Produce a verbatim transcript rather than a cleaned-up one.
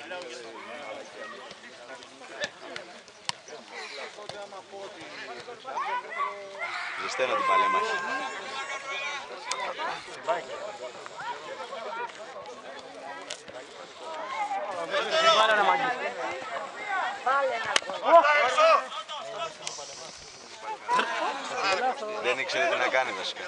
Ζεσταίνω την παλέμαχη. Δεν ήξερε τι να κάνει βασικά.